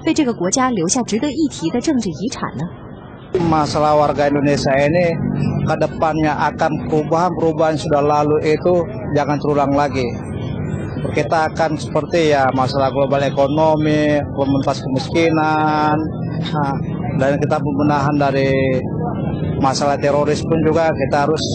为这个国家留下值得一提的政治遗产呢？ Masalah warga Indonesia ini ke depannya akan perubahan sudah lalu itu jangan terulang lagi. Kita akan seperti ya masalah global ekonomi, pementasan kemiskinan, dan kita pembenahan dari masalah teroris pun juga kita harus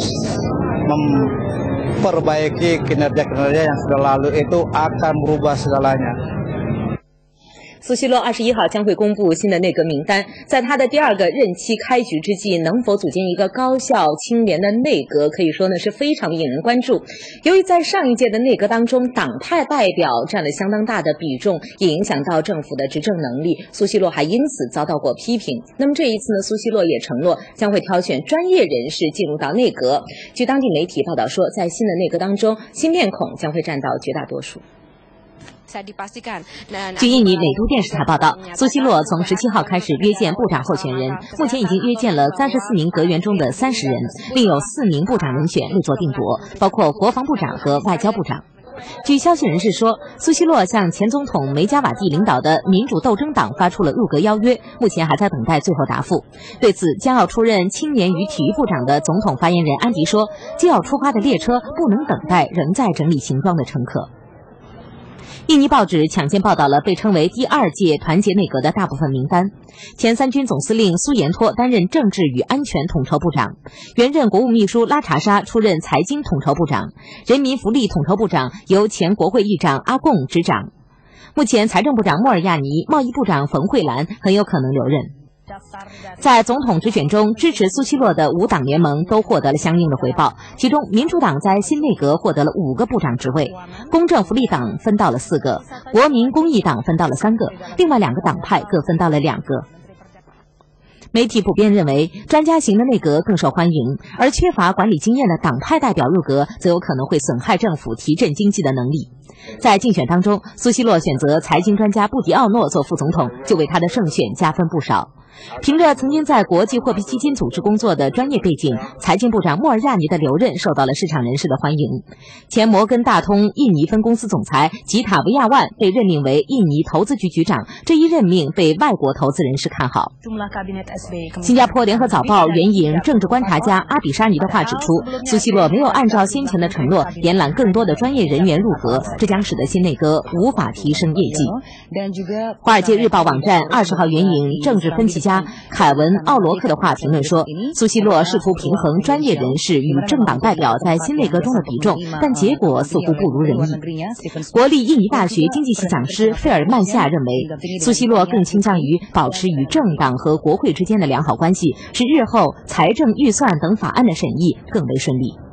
memperbaiki kinerja-kinerja yang sudah lalu itu akan berubah segalanya. 苏西洛21号将会公布新的内阁名单，在他的第2个任期开局之际，能否组建一个高效清廉的内阁，可以说呢是非常引人关注。由于在上一届的内阁当中，党派代表占了相当大的比重，也影响到政府的执政能力，苏西洛还因此遭到过批评。那么这一次呢，苏西洛也承诺将会挑选专业人士进入到内阁。据当地媒体报道说，在新的内阁当中，新面孔将会占到绝大多数。 据印尼美都电视台报道，苏西洛从17号开始约见部长候选人，目前已经约见了34名阁员中的30人，另有4名部长人选未作定夺，包括国防部长和外交部长。据消息人士说，苏西洛向前总统梅加瓦蒂领导的民主斗争党发出了入阁邀约，目前还在等待最后答复。对此，将要出任青年与体育部长的总统发言人安迪说：“就要出发的列车不能等待仍在整理行装的乘客。” 印尼报纸抢先报道了被称为第2届团结内阁的大部分名单。前3军总司令苏延托担任政治与安全统筹部长，原任国务秘书拉查沙出任财经统筹部长，人民福利统筹部长由前国会议长阿贡执掌。目前财政部长莫尔亚尼、贸易部长冯慧兰很有可能留任。 在总统直选中，支持苏西洛的5党联盟都获得了相应的回报，其中民主党在新内阁获得了5个部长职位，公正福利党分到了4个，国民公益党分到了3个，另外2个党派各分到了2个。 媒体普遍认为，专家型的内阁更受欢迎，而缺乏管理经验的党派代表入阁，则有可能会损害政府提振经济的能力。在竞选当中，苏西洛选择财经专家布迪奥诺做副总统，就为他的胜选加分不少。凭着曾经在国际货币基金组织工作的专业背景，财经部长莫尔亚尼的留任受到了市场人士的欢迎。前摩根大通印尼分公司总裁吉塔维亚万被任命为印尼投资局局长，这一任命被外国投资人士看好。 新加坡联合早报援引政治观察家阿比沙尼的话指出，苏西洛没有按照先前的承诺延揽更多的专业人员入阁，这将使得新内阁无法提升业绩。华尔街日报网站20号援引政治分析家凯文·奥罗克的话评论说，苏西洛试图平衡专业人士与政党代表在新内阁中的比重，但结果似乎不如人意。国立印尼大学经济系讲师费尔曼夏认为，苏西洛更倾向于保持与政党和国会之间的良好关系，使日后财政预算等法案的审议更为顺利。